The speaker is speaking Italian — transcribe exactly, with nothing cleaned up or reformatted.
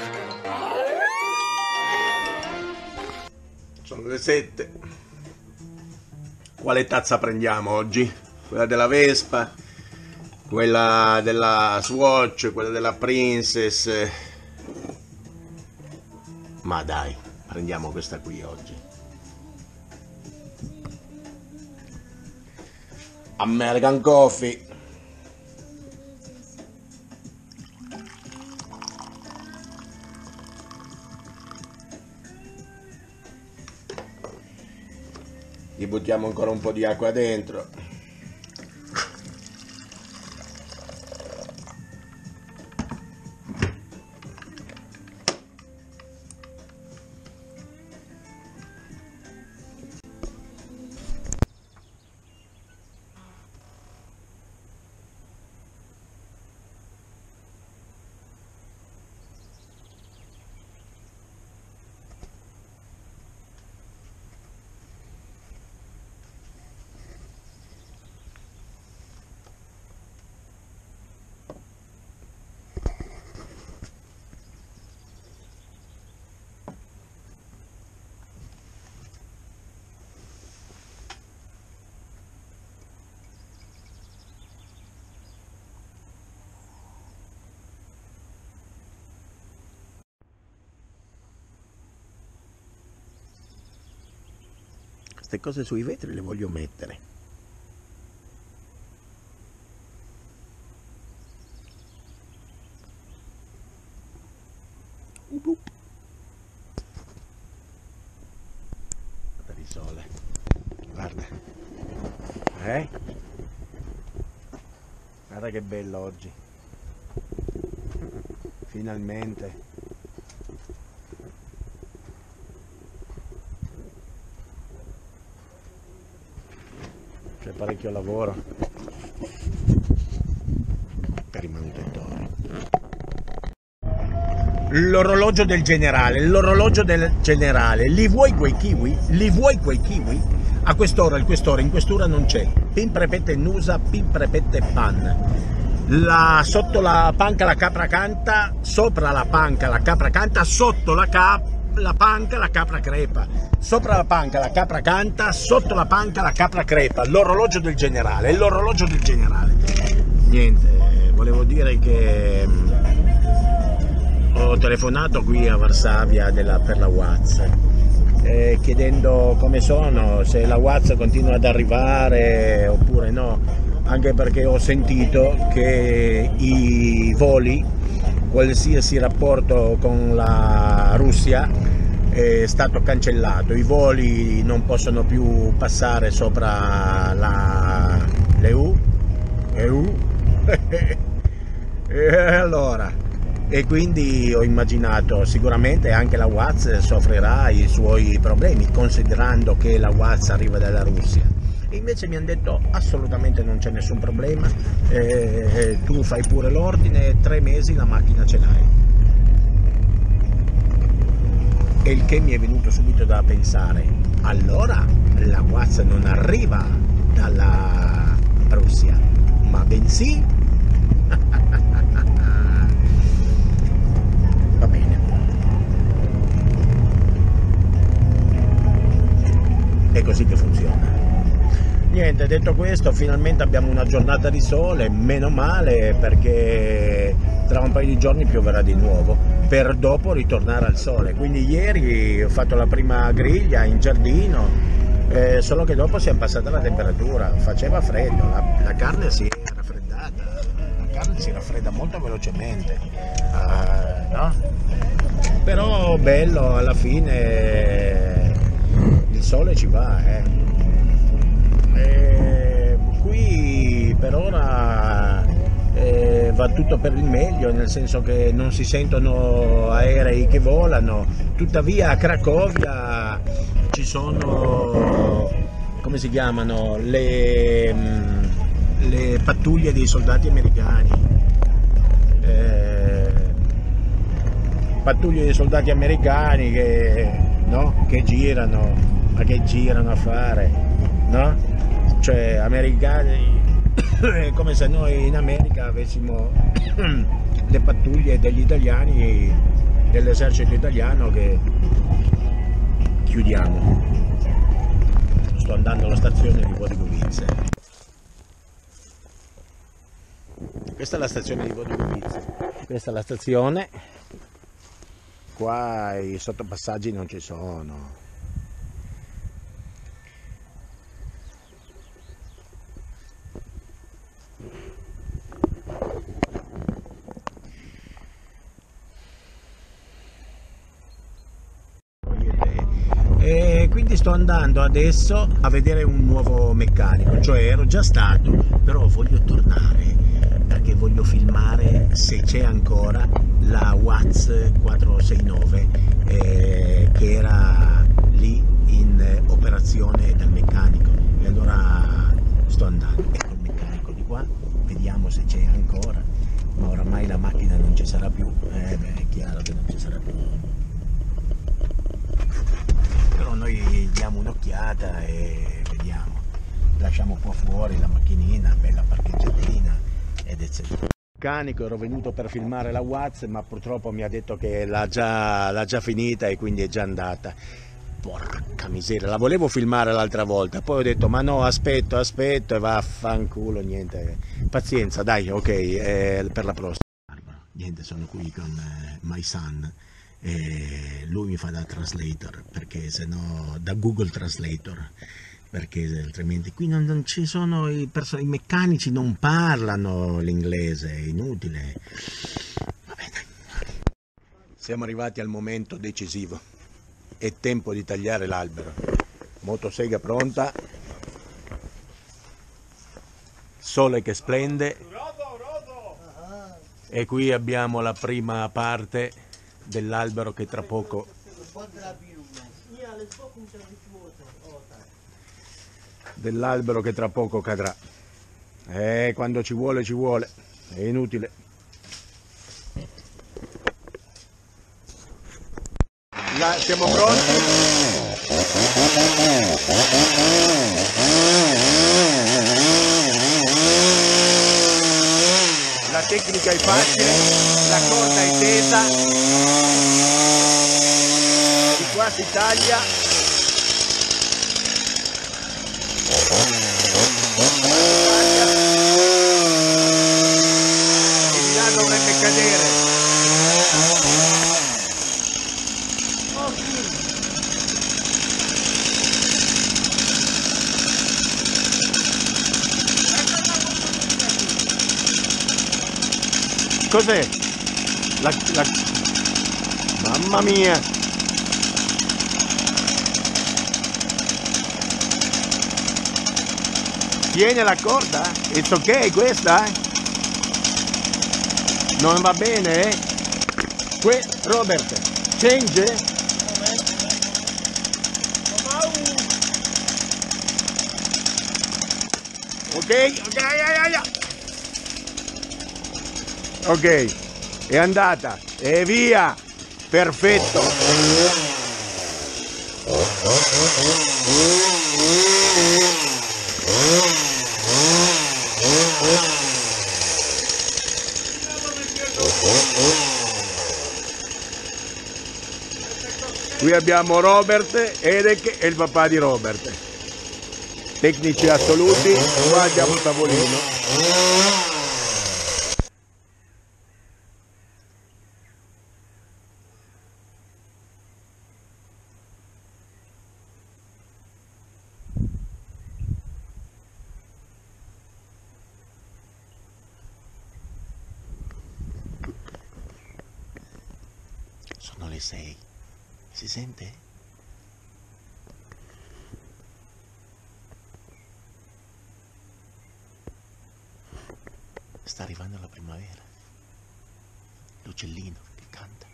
Sono le sette. Quale tazza prendiamo oggi? Quella della Vespa, quella della Swatch, quella della Princess? Ma dai, prendiamo questa qui oggi. American Coffee. Gli buttiamo ancora un po' di acqua dentro. Queste cose sui vetri le voglio mettere. Guarda il sole, guarda, eh? Guarda che bello oggi, finalmente. C'è parecchio lavoro per i manutentori. L'orologio del generale, l'orologio del generale, li vuoi quei kiwi? Li vuoi quei kiwi? A quest'ora, in quest'ora, in quest'ora non c'è. Pin prepette nusa, pin prepette pan. La, sotto la panca la capra canta, sopra la panca la capra canta, sotto la, cap, la panca la capra crepa. Sopra la panca la capra canta, sotto la panca la capra crepa. L'orologio del generale, l'orologio del generale. Niente, volevo dire che ho telefonato qui a Varsavia della, per la Watts, eh, chiedendo come sono, se la Watts continua ad arrivare oppure no, anche perché ho sentito che i voli, qualsiasi rapporto con la Russia, è stato cancellato. I voli non possono più passare sopra la l'E U, E U. E allora, e quindi ho immaginato sicuramente anche la Watts soffrirà i suoi problemi, considerando che la Watts arriva dalla Russia. E invece mi hanno detto assolutamente non c'è nessun problema, eh, tu fai pure l'ordine, tre mesi la macchina ce l'hai. E il che mi è venuto subito da pensare, allora la Watts non arriva dalla Russia, ma bensì va bene. È così che funziona. Niente, detto questo, finalmente abbiamo una giornata di sole, meno male, perché tra un paio di giorni pioverà di nuovo, per dopo ritornare al sole. Quindi ieri ho fatto la prima griglia in giardino, eh, solo che dopo si è passata la temperatura, faceva freddo, la, la carne si è raffreddata, la carne si raffredda molto velocemente, uh, no? Però bello, alla fine il sole ci va, eh. E qui per ora eh, va tutto per il meglio, nel senso che non si sentono aerei che volano, tuttavia a Cracovia ci sono, come si chiamano, le, le pattuglie dei soldati americani, eh, pattuglie dei soldati americani che, no? che girano, ma che girano a fare, no? Cioè americani È come se noi in America avessimo le pattuglie degli italiani, dell'esercito italiano, che chiudiamo. Sto andando alla stazione di Vodygovice. Questa è la stazione di Vodygovice. Questa è la stazione. Qua i sottopassaggi non ci sono. E quindi sto andando adesso a vedere un nuovo meccanico, cioè ero già stato, però voglio tornare perché voglio filmare se c'è ancora la Watts quattrocentosessantanove eh, che era lì in operazione dal meccanico, e allora sto andando. Ecco il meccanico di qua, vediamo se c'è ancora, ma oramai la macchina non ci sarà più, eh beh, è chiaro che non ci sarà più. Però noi diamo un'occhiata e vediamo, lasciamo qua fuori la macchinina, bella parcheggiatina ed eccetera. Meccanico, ero venuto per filmare la Watts, ma purtroppo mi ha detto che l'ha già, l'ha già finita e quindi è già andata. Porca miseria, la volevo filmare l'altra volta, poi ho detto ma no, aspetto, aspetto e vaffanculo, niente, pazienza, dai, ok, eh, per la prossima. Niente, sono qui con eh, my son. E lui mi fa da translator, perché se no da Google Translator, perché altrimenti qui non, non ci sono i, i meccanici, non parlano l'inglese, è inutile. Vabbè, dai. Siamo arrivati al momento decisivo, è tempo di tagliare l'albero. Motosega pronta, sole che splende, e qui abbiamo la prima parte dell'albero che tra poco dell'albero che tra poco cadrà. Eh, quando ci vuole ci vuole, è inutile. La, siamo pronti? La tecnica è facile, la corda è tesa, di qua si taglia, e di là dovrebbe cadere. Cos'è? La, la... Mamma mia! Tiene la corda? It's ok questa? Non va bene? Eh? Que Robert, change? Ok, ok, yeah, yeah. Ok, è andata, e via, perfetto. Qui abbiamo Robert, Eric e il papà di Robert, tecnici assoluti. Qua abbiamo il tavolino. Sono le sei, si sente? Sta arrivando la primavera, l'uccellino che canta.